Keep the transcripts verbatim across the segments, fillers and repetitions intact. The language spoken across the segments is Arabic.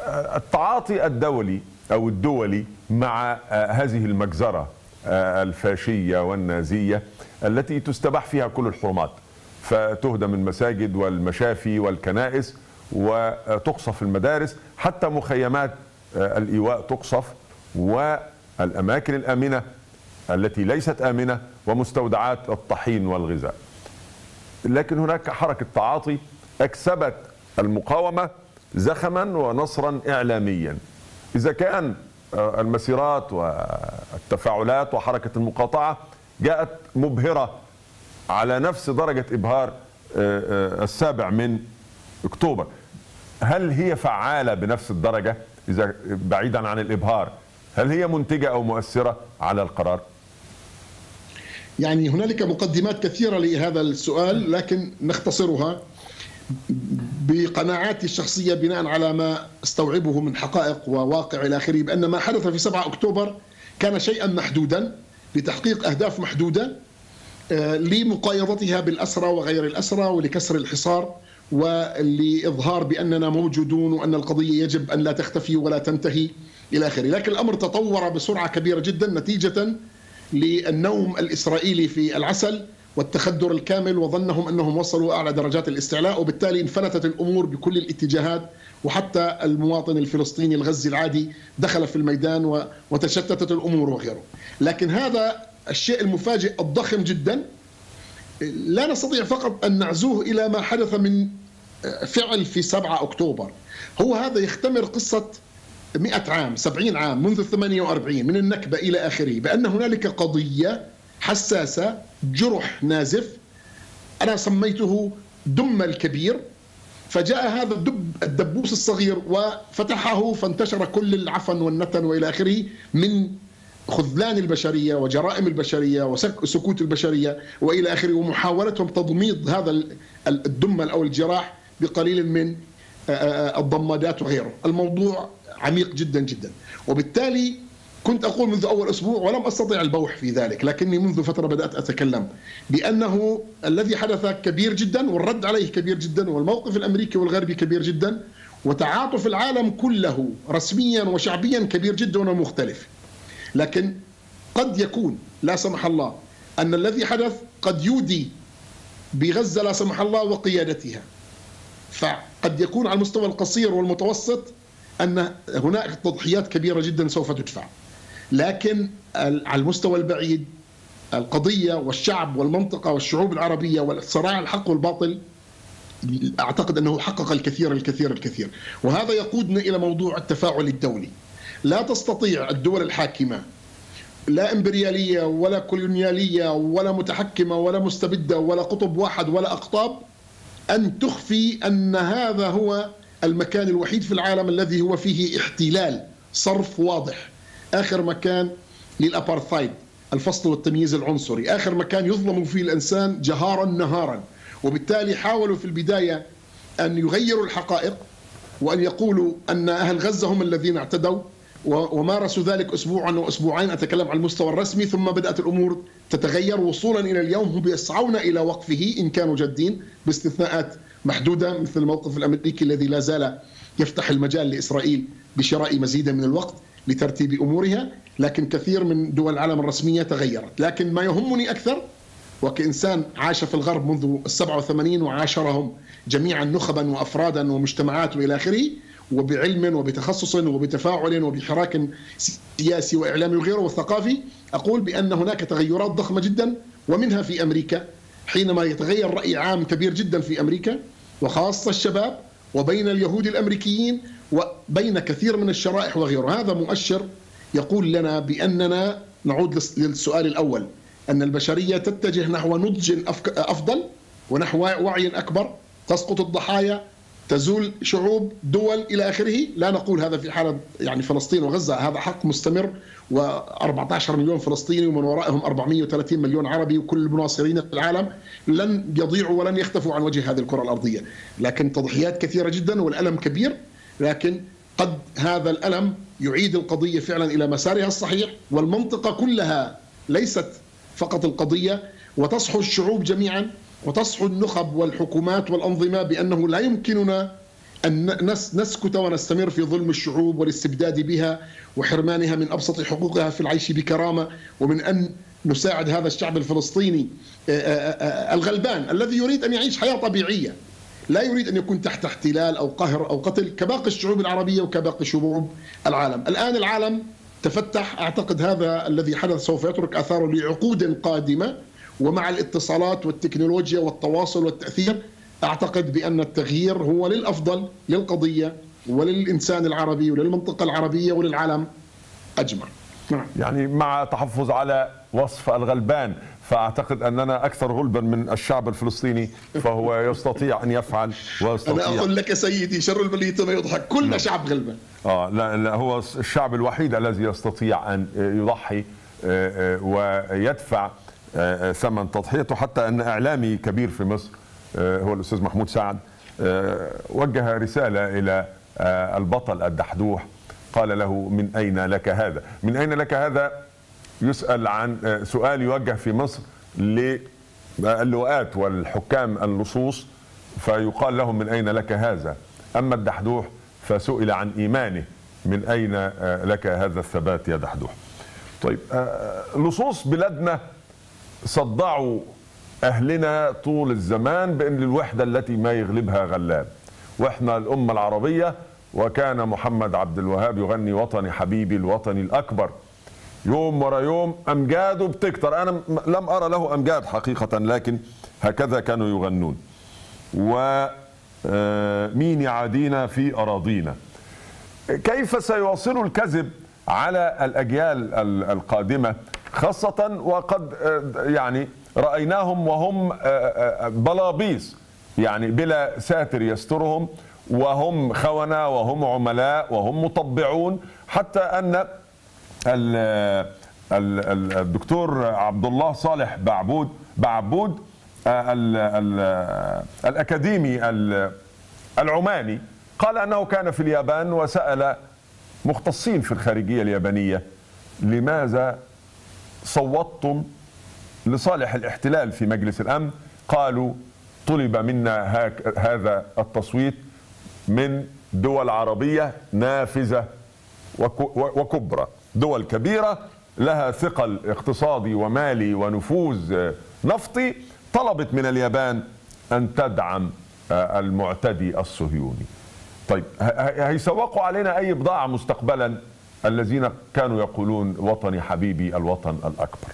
التعاطي الدولي أو الدولي مع هذه المجزرة الفاشية والنازية التي تستباح فيها كل الحرمات، فتهدم المساجد والمشافي والكنائس وتقصف المدارس، حتى مخيمات الإيواء تقصف، والأماكن الآمنة التي ليست آمنة، ومستودعات الطحين والغذاء. لكن هناك حركة تعاطي أكسبت المقاومة زخما ونصرا إعلاميا. إذا كان المسيرات والتفاعلات وحركة المقاطعة جاءت مبهرة على نفس درجة إبهار السابع من أكتوبر، هل هي فعالة بنفس الدرجة؟ إذا بعيدا عن الإبهار، هل هي منتجة أو مؤثرة على القرار؟ يعني هنالك مقدمات كثيرة لهذا السؤال، لكن نختصرها بقناعاتي الشخصية بناء على ما استوعبه من حقائق وواقع إلى آخره، بأن ما حدث في سبعة أكتوبر كان شيئا محدودا لتحقيق أهداف محدودة لمقايضتها بالأسرى وغير الأسرى، ولكسر الحصار، ولإظهار بأننا موجودون وأن القضية يجب أن لا تختفي ولا تنتهي إلى آخره. لكن الأمر تطور بسرعة كبيرة جدا نتيجة للنوم الإسرائيلي في العسل والتخدر الكامل، وظنهم أنهم وصلوا أعلى درجات الاستعلاء، وبالتالي انفلتت الأمور بكل الاتجاهات، وحتى المواطن الفلسطيني الغزي العادي دخل في الميدان وتشتتت الأمور وغيره. لكن هذا الشيء المفاجئ الضخم جدا لا نستطيع فقط أن نعزوه إلى ما حدث من فعل في سبعة أكتوبر. هو هذا يختمر قصة مئة عام، سبعين عام، منذ ثمانية وأربعين من النكبة إلى آخره، بأن هنالك قضية حساسة، جرح نازف، أنا سميته دم الكبير، فجاء هذا الدب الدبوس الصغير وفتحه فانتشر كل العفن والنتن وإلى آخره من خذلان البشرية وجرائم البشرية وسكوت البشرية وإلى آخره، ومحاولتهم تضميد هذا الدم أو الجراح بقليل من الضمادات وغيره. الموضوع عميق جدا جدا، وبالتالي كنت أقول منذ أول أسبوع ولم أستطع البوح في ذلك، لكني منذ فترة بدأت أتكلم بأنه الذي حدث كبير جدا، والرد عليه كبير جدا، والموقف الأمريكي والغربي كبير جدا، وتعاطف العالم كله رسميا وشعبيا كبير جدا ومختلف. لكن قد يكون لا سمح الله أن الذي حدث قد يودي بغزة لا سمح الله وقيادتها، فقد يكون على المستوى القصير والمتوسط أن هناك تضحيات كبيرة جدا سوف تدفع، لكن على المستوى البعيد القضية والشعب والمنطقة والشعوب العربية والصراع الحق والباطل أعتقد أنه حقق الكثير الكثير الكثير. وهذا يقودنا إلى موضوع التفاعل الدولي. لا تستطيع الدول الحاكمة، لا إمبريالية ولا كولونيالية ولا متحكمة ولا مستبدة ولا قطب واحد ولا أقطاب، أن تخفي أن هذا هو المكان الوحيد في العالم الذي هو فيه احتلال صرف واضح، آخر مكان للأبارثايد، الفصل والتمييز العنصري، آخر مكان يظلم فيه الإنسان جهارا نهارا. وبالتالي حاولوا في البداية أن يغيروا الحقائق وأن يقولوا أن أهل غزة هم الذين اعتدوا، ومارسوا ذلك أسبوعا وأسبوعين، أتكلم على المستوى الرسمي، ثم بدأت الأمور تتغير وصولا إلى اليوم هم يسعون إلى وقفه إن كانوا جادين، باستثناءات محدودة مثل الموقف الأمريكي الذي لا زال يفتح المجال لإسرائيل بشراء مزيدا من الوقت لترتيب أمورها. لكن كثير من دول العالم الرسمية تغيرت. لكن ما يهمني أكثر وكإنسان عاش في الغرب منذ السبعة وثمانين وعاشرهم جميعا نخبا وأفرادا ومجتمعات وإلى آخره، وبعلم وبتخصص وبتفاعل وبحراك سياسي وإعلامي وغيره وثقافي، أقول بأن هناك تغيرات ضخمة جدا، ومنها في أمريكا حينما يتغير رأي عام كبير جدا في أمريكا وخاصة الشباب، وبين اليهود الأمريكيين وبين كثير من الشرائح وغيره. هذا مؤشر يقول لنا بأننا نعود للسؤال الأول، أن البشرية تتجه نحو نضج أفضل ونحو وعي أكبر، تسقط الضحايا، تزول شعوب، دول إلى آخره. لا نقول هذا في حالة يعني فلسطين وغزة، هذا حق مستمر، وأربعة عشر مليون فلسطيني ومن ورائهم أربعمئة وثلاثين مليون عربي، وكل المناصرين في العالم لن يضيعوا ولن يختفوا عن وجه هذه الكرة الأرضية. لكن تضحيات كثيرة جدا والألم كبير، لكن قد هذا الألم يعيد القضية فعلا إلى مسارها الصحيح، والمنطقة كلها ليست فقط القضية، وتصحو الشعوب جميعا وتصحو النخب والحكومات والأنظمة بأنه لا يمكننا أن نسكت ونستمر في ظلم الشعوب والاستبداد بها وحرمانها من أبسط حقوقها في العيش بكرامة، ومن أن نساعد هذا الشعب الفلسطيني الغلبان الذي يريد أن يعيش حياة طبيعية، لا يريد أن يكون تحت احتلال أو قهر أو قتل كباقي الشعوب العربية وكباقي شعوب العالم. الآن العالم تفتح، أعتقد هذا الذي حدث سوف يترك آثاره لعقود قادمة، ومع الاتصالات والتكنولوجيا والتواصل والتأثير أعتقد بأن التغيير هو للأفضل للقضية وللإنسان العربي وللمنطقة العربية وللعالم أجمع. يعني مع تحفظ على وصف الغلبان، فأعتقد أننا أكثر غلبا من الشعب الفلسطيني، فهو يستطيع أن يفعل ويستطيع. أنا أقول لك سيدي شر البلية ما يضحك، كلنا م. شعب غلبان. آه لا, لا هو الشعب الوحيد الذي يستطيع أن يضحي ويدفع ثمن تضحيته، حتى أن إعلامي كبير في مصر هو الأستاذ محمود سعد وجه رسالة إلى البطل الدحدوح، قال له: من أين لك هذا؟ من أين لك هذا؟ يسأل عن سؤال يوجه في مصر للواءات والحكام اللصوص، فيقال لهم: من أين لك هذا؟ أما الدحدوح فسئل عن إيمانه: من أين لك هذا الثبات يا دحدوح؟ طيب، لصوص بلادنا صدعوا أهلنا طول الزمان بأن الوحدة التي ما يغلبها غلاب، وإحنا الأمة العربية، وكان محمد عبد الوهاب يغني: وطني حبيبي الوطني الأكبر. يوم ورا يوم أمجاده بتكتر، أنا لم أرى له أمجاد حقيقة، لكن هكذا كانوا يغنون. ومين يعادينا في أراضينا؟ كيف سيواصلوا الكذب على الأجيال القادمة، خاصة وقد يعني رأيناهم وهم بلابيس، يعني بلا ساتر يسترهم، وهم خونة وهم عملاء وهم مطبعون، حتى أن الدكتور عبد الله صالح بعبود بعبود الأكاديمي العماني قال أنه كان في اليابان وسأل مختصين في الخارجية اليابانية: لماذا صوتتم لصالح الاحتلال في مجلس الأمن؟ قالوا: طلب منا هذا التصويت من دول عربية نافذة وكبرى، دول كبيرة لها ثقل اقتصادي ومالي ونفوذ نفطي، طلبت من اليابان أن تدعم المعتدي الصهيوني. طيب، هيسوقوا علينا أي بضاعة مستقبلا الذين كانوا يقولون: وطني حبيبي الوطن الأكبر؟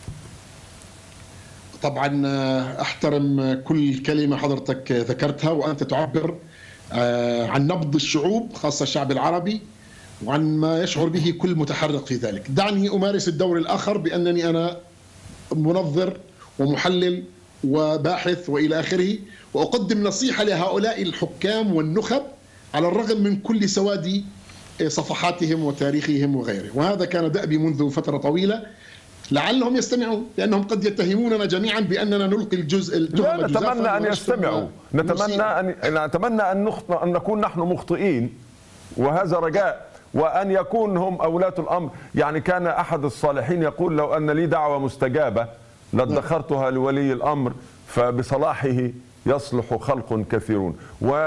طبعا أحترم كل كلمة حضرتك ذكرتها، وأنت تعبر عن نبض الشعوب خاصة الشعب العربي وعن ما يشعر به كل متحرك في ذلك. دعني أمارس الدور الآخر بأنني أنا منظر ومحلل وباحث وإلى آخره، وأقدم نصيحة لهؤلاء الحكام والنخب على الرغم من كل سواد صفحاتهم وتاريخهم وغيره، وهذا كان دأبي منذ فترة طويلة. لعلهم يستمعون، لأنهم قد يتهموننا جميعا بأننا نلقي الجزء التهم. لا، نتمنى أن يستمعوا، نتمنى أن نتمنى أن أن نكون نحن مخطئين، وهذا رجاء، وأن يكون هم أولاة الأمر. يعني كان أحد الصالحين يقول: لو أن لي دعوة مستجابة لادخرتها لولي الأمر، فبصلاحه يصلح خلق كثيرون.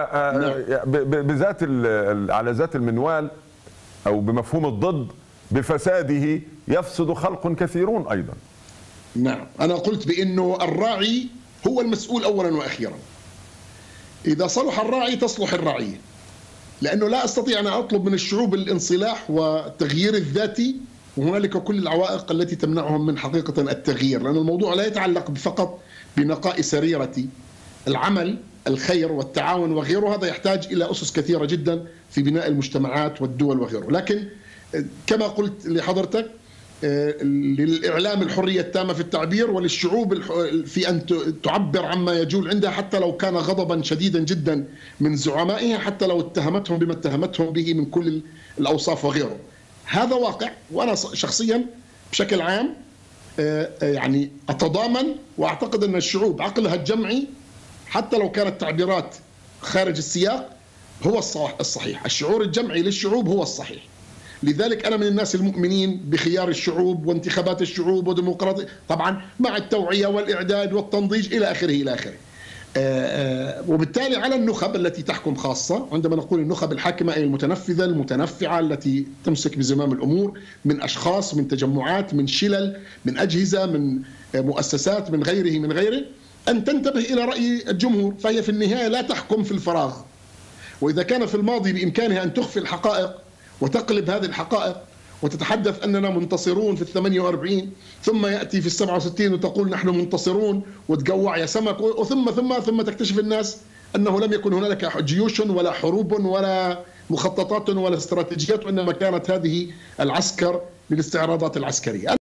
وبذات على ذات المنوال أو بمفهوم الضد، بفساده يفسد خلق كثيرون أيضا. نعم، أنا قلت بأنه الراعي هو المسؤول أولا وأخيرا. إذا صلح الراعي تصلح الرعية، لأنه لا أستطيع أن أطلب من الشعوب الانصلاح والتغيير الذاتي وهنالك كل العوائق التي تمنعهم من حقيقة التغيير، لأن الموضوع لا يتعلق فقط بنقاء سريرتي. العمل، الخير والتعاون وغيره، هذا يحتاج إلى أسس كثيرة جدا في بناء المجتمعات والدول وغيره. لكن كما قلت لحضرتك، للإعلام الحرية التامة في التعبير، وللشعوب في أن تعبر عما يجول عندها حتى لو كان غضبا شديدا جدا من زعمائها، حتى لو اتهمتهم بما اتهمتهم به من كل الأوصاف وغيره. هذا واقع، وأنا شخصيا بشكل عام يعني أتضامن وأعتقد أن الشعوب عقلها الجمعي حتى لو كانت تعبيرات خارج السياق هو الصحيح. الشعور الجمعي للشعوب هو الصحيح. لذلك أنا من الناس المؤمنين بخيار الشعوب وانتخابات الشعوب وديمقراطية، طبعا مع التوعية والإعداد والتنضيج إلى آخره إلى آخره. وبالتالي على النخب التي تحكم خاصة، عندما نقول النخب الحاكمة أي المتنفذة المتنفعة التي تمسك بزمام الأمور، من أشخاص، من تجمعات، من شلل، من أجهزة، من مؤسسات، من غيره من غيره، أن تنتبه إلى رأي الجمهور. فهي في النهاية لا تحكم في الفراغ، وإذا كان في الماضي بإمكانها أن تخفي الحقائق وتقلب هذه الحقائق وتتحدث أننا منتصرون في الثمانية وأربعين، ثم يأتي في السبعة وستين وتقول نحن منتصرون وتقوع يا سمك، وثم ثم ثم تكتشف الناس أنه لم يكن هنالك جيوش ولا حروب ولا مخططات ولا استراتيجيات، وإنما كانت هذه العسكر للاستعراضات العسكرية.